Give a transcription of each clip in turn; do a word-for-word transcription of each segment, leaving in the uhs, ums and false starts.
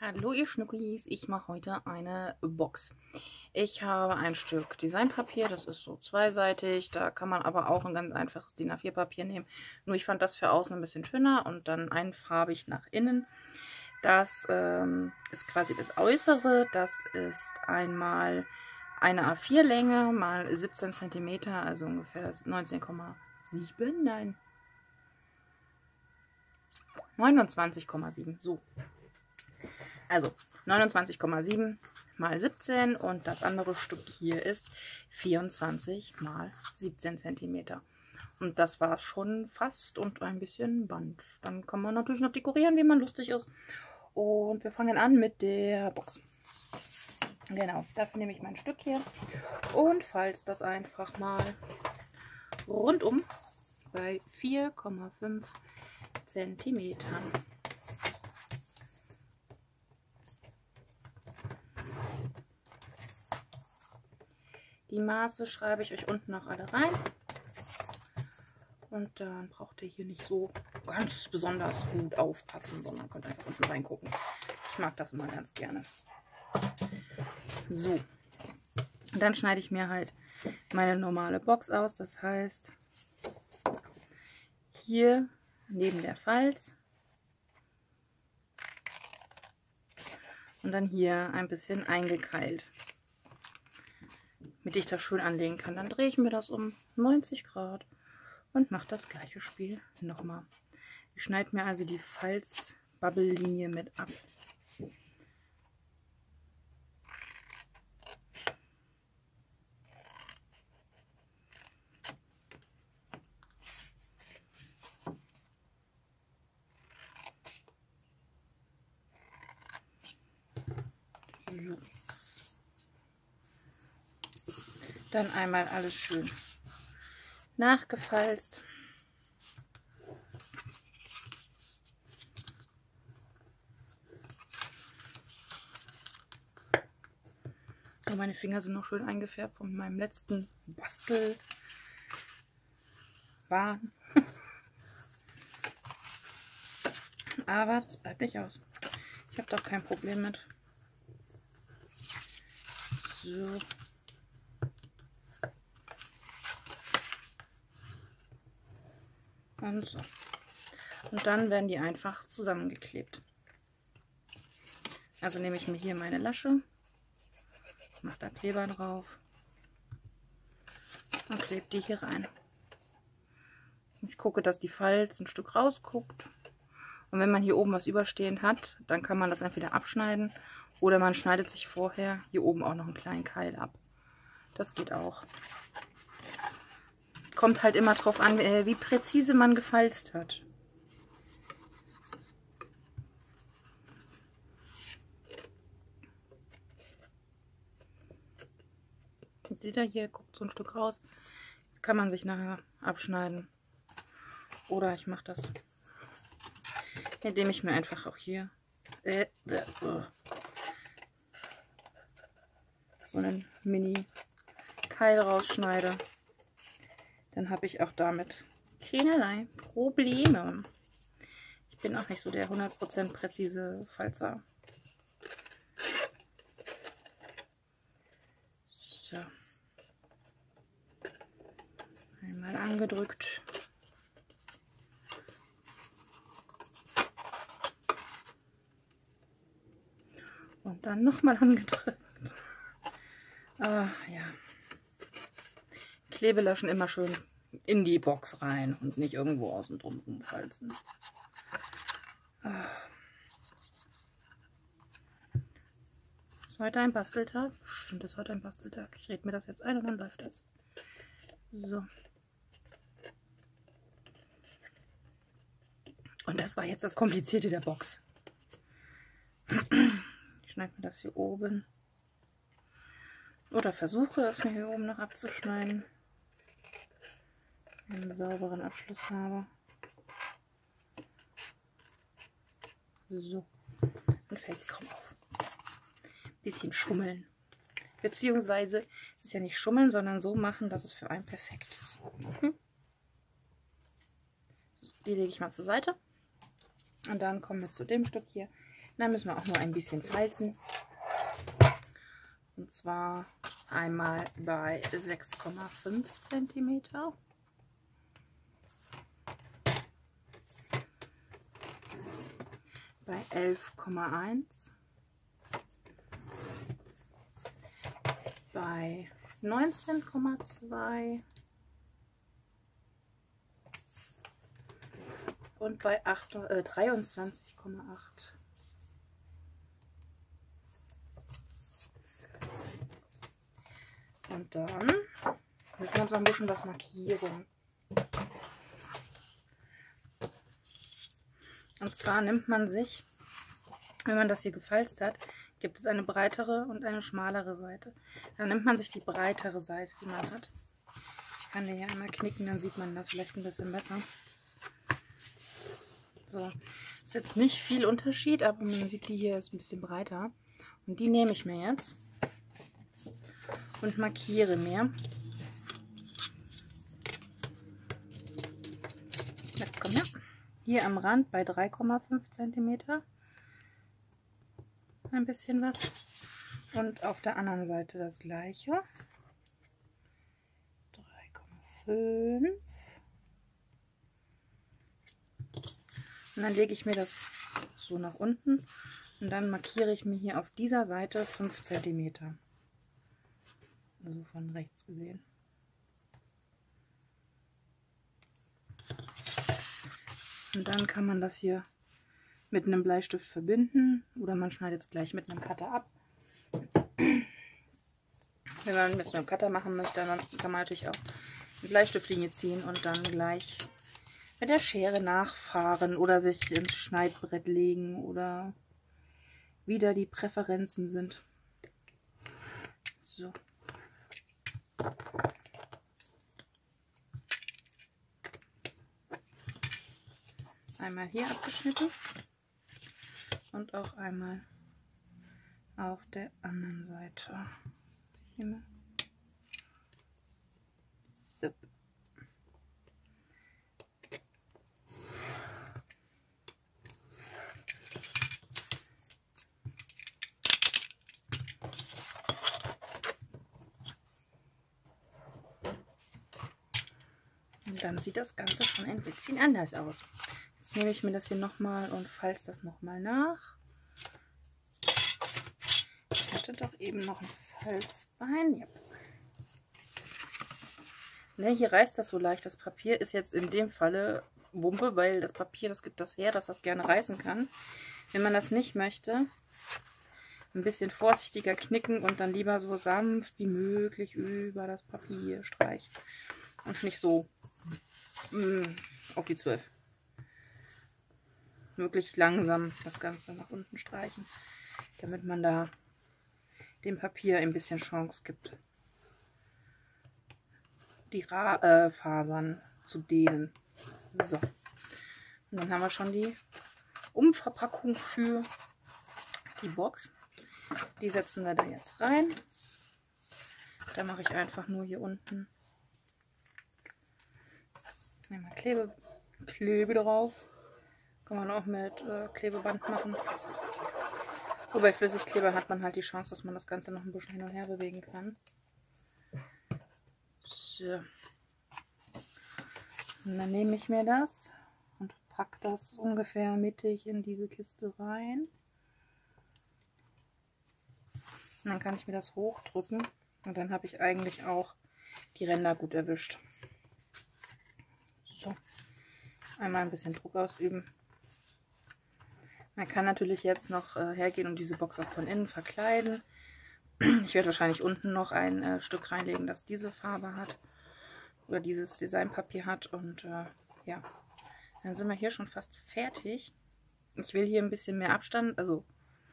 Hallo ihr Schnuckis, ich mache heute eine Box. Ich habe ein Stück Designpapier, das ist so zweiseitig, da kann man aber auch ein ganz einfaches D I N A vier Papier nehmen. Nur ich fand das für außen ein bisschen schöner und dann einfarbig nach innen. Das ähm, ist quasi das Äußere, das ist einmal eine A vier Länge mal siebzehn Zentimeter, also ungefähr neunzehn Komma sieben, nein, neunundzwanzig Komma sieben, so. Also neunundzwanzig Komma sieben mal siebzehn und das andere Stück hier ist vierundzwanzig mal siebzehn Zentimeter. Und das war schon fast und ein bisschen Band. Dann kann man natürlich noch dekorieren, wie man lustig ist. Und wir fangen an mit der Box. Genau, dafür nehme ich mein Stück hier und falte das einfach mal rundum bei vier Komma fünf Zentimetern. Die Maße schreibe ich euch unten noch alle rein. Und dann braucht ihr hier nicht so ganz besonders gut aufpassen, sondern könnt einfach unten reingucken. Ich mag das immer ganz gerne. So. Und dann schneide ich mir halt meine normale Box aus. Das heißt, hier neben der Falz. Und dann hier ein bisschen eingekeilt, damit ich das schön anlegen kann. Dann drehe ich mir das um neunzig Grad und mache das gleiche Spiel nochmal. Ich schneide mir also die Falz-Bubble-Linie mit ab. So. Dann einmal alles schön nachgefalzt. Und meine Finger sind noch schön eingefärbt von meinem letzten Bastel. Wahn. Aber das bleibt nicht aus. Ich habe doch kein Problem mit. So. Und so. Und dann werden die einfach zusammengeklebt. Also nehme ich mir hier meine Lasche, mache da Kleber drauf und klebe die hier rein. Ich gucke, dass die Falz ein Stück rausguckt. Und wenn man hier oben was überstehen hat, dann kann man das entweder abschneiden oder man schneidet sich vorher hier oben auch noch einen kleinen Keil ab. Das geht auch. Kommt halt immer drauf an, wie präzise man gefalzt hat. Seht ihr, hier guckt so ein Stück raus. Das kann man sich nachher abschneiden. Oder ich mache das, indem ich mir einfach auch hier äh, äh, äh, so einen Mini-Keil rausschneide. Dann habe ich auch damit keinerlei Probleme. Ich bin auch nicht so der hundert Prozent präzise Falzer. So. Einmal angedrückt. Und dann nochmal angedrückt. Ah, ja. Klebelaschen immer schön in die Box rein und nicht irgendwo außen drum rumfalzen. Ah. Ist heute ein Basteltag? Stimmt, ist heute ein Basteltag. Ich rede mir das jetzt ein und dann läuft das. So. Und das war jetzt das Komplizierte der Box. Ich schneide mir das hier oben. Oder versuche es mir hier oben noch abzuschneiden. Einen sauberen Abschluss habe. So. Dann fällt es kaum auf. Bisschen schummeln. Beziehungsweise, es ist ja nicht schummeln, sondern so machen, dass es für einen perfekt ist. Mhm. So, die lege ich mal zur Seite. Und dann kommen wir zu dem Stück hier. Dann müssen wir auch nur ein bisschen falzen. Und zwar einmal bei sechs Komma fünf Zentimeter. Bei elf Komma eins. Bei neunzehn Komma zwei. Und bei dreiundzwanzig Komma acht. Und dann müssen wir uns noch ein bisschen was markieren. Und zwar nimmt man sich, wenn man das hier gefalzt hat, gibt es eine breitere und eine schmalere Seite. Dann nimmt man sich die breitere Seite, die man hat. Ich kann die hier einmal knicken, dann sieht man das vielleicht ein bisschen besser. So, ist jetzt nicht viel Unterschied, aber man sieht, die hier ist ein bisschen breiter. Und die nehme ich mir jetzt und markiere mir. Ja, komm her. Hier am Rand bei drei Komma fünf Zentimeter ein bisschen was. Und auf der anderen Seite das gleiche. drei Komma fünf. Und dann lege ich mir das so nach unten und dann markiere ich mir hier auf dieser Seite fünf Zentimeter. Also von rechts gesehen. Und dann kann man das hier mit einem Bleistift verbinden oder man schneidet es gleich mit einem Cutter ab. Wenn man es mit einem Cutter machen möchte, dann kann man natürlich auch eine Bleistiftlinie ziehen und dann gleich mit der Schere nachfahren oder sich ins Schneidbrett legen oder wie da die Präferenzen sind. So. Einmal hier abgeschnitten und auch einmal auf der anderen Seite. So. Und dann sieht das Ganze schon ein bisschen anders aus. Jetzt nehme ich mir das hier nochmal und falze das nochmal nach. Ich hatte doch eben noch ein Falzbein. Ja. Ne, hier reißt das so leicht. Das Papier ist jetzt in dem Falle Wumpe, weil das Papier, das gibt das her, dass das gerne reißen kann. Wenn man das nicht möchte, ein bisschen vorsichtiger knicken und dann lieber so sanft wie möglich über das Papier streichen. Und nicht so mh, auf die zwölf. Wirklich langsam das Ganze nach unten streichen, damit man da dem Papier ein bisschen Chance gibt, die Ra äh, Fasern zu dehnen. So. Und dann haben wir schon die Umverpackung für die Box. Die setzen wir da jetzt rein. Da mache ich einfach nur hier unten einmal Klebe, Klebe drauf. Kann man auch mit äh, Klebeband machen. So, bei Flüssigkleber hat man halt die Chance, dass man das Ganze noch ein bisschen hin und her bewegen kann. So. Und dann nehme ich mir das und packe das ungefähr mittig in diese Kiste rein. Und dann kann ich mir das hochdrücken und dann habe ich eigentlich auch die Ränder gut erwischt. So. Einmal ein bisschen Druck ausüben. Man kann natürlich jetzt noch äh, hergehen und diese Box auch von innen verkleiden. Ich werde wahrscheinlich unten noch ein äh, Stück reinlegen, das diese Farbe hat oder dieses Designpapier hat. Und äh, ja, dann sind wir hier schon fast fertig. Ich will hier ein bisschen mehr Abstand, also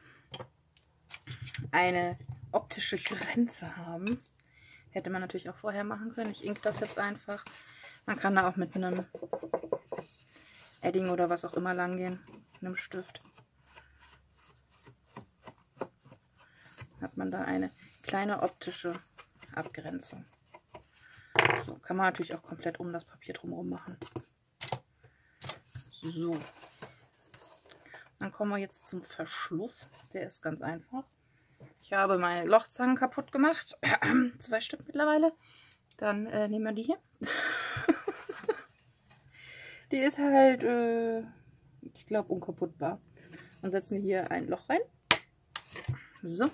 eine optische Grenze haben. Hätte man natürlich auch vorher machen können. Ich ink das jetzt einfach. Man kann da auch mit einem Edding oder was auch immer lang gehen, einem Stift. Hat man da eine kleine optische Abgrenzung. So, kann man natürlich auch komplett um das Papier drumherum machen. So. Dann kommen wir jetzt zum Verschluss. Der ist ganz einfach. Ich habe meine Lochzangen kaputt gemacht. Zwei Stück mittlerweile. Dann äh, nehmen wir die hier. Die ist halt, äh, ich glaube, unkaputtbar. Und setzen wir hier ein Loch rein. So.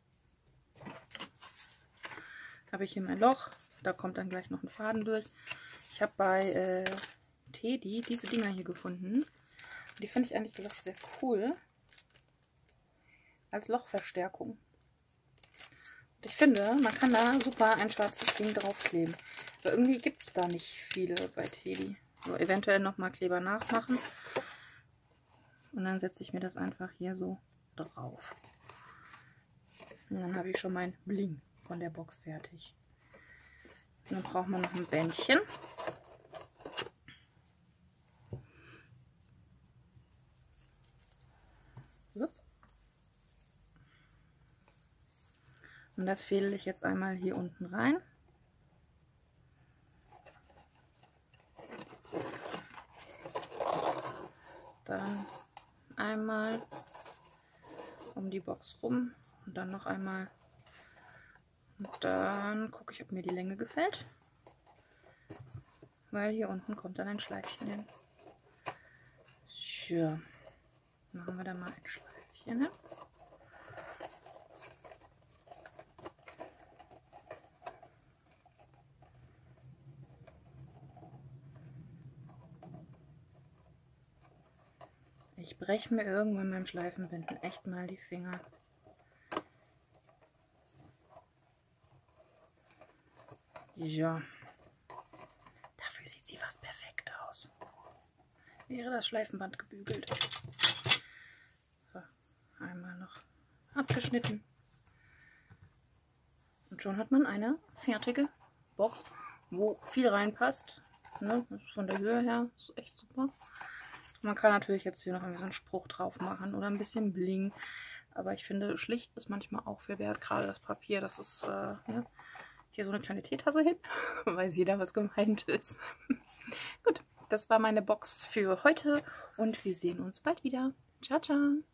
Habe ich hier mein Loch. Da kommt dann gleich noch ein Faden durch. Ich habe bei äh, Teddy diese Dinger hier gefunden. Die finde ich eigentlich gesagt sehr cool. Als Lochverstärkung. Und ich finde, man kann da super ein schwarzes Ding draufkleben. Aber irgendwie gibt es da nicht viele bei Teddy. So, eventuell nochmal Kleber nachmachen. Und dann setze ich mir das einfach hier so drauf. Und dann habe ich schon mein Bling von der Box fertig. Und dann braucht man noch ein Bändchen. So. Und das fädel ich jetzt einmal hier unten rein. Dann einmal um die Box rum und dann noch einmal. Und dann gucke ich, ob mir die Länge gefällt. Weil hier unten kommt dann ein Schleifchen hin. So, machen wir da mal ein Schleifchen hin. Ich breche mir irgendwann beim Schleifenbinden echt mal die Finger. Ja. Dafür sieht sie fast perfekt aus. Wäre das Schleifenband gebügelt. So, einmal noch abgeschnitten. Und schon hat man eine fertige Box, wo viel reinpasst. Ne? Von der Höhe her ist echt super. Man kann natürlich jetzt hier noch irgendwie so einen Spruch drauf machen oder ein bisschen Bling. Aber ich finde, schlicht ist manchmal auch viel wert. Gerade das Papier, das ist äh, ne? Hier so eine kleine Teetasse hin. Weiß jeder, was gemeint ist. Gut, das war meine Box für heute. Und wir sehen uns bald wieder. Ciao, ciao.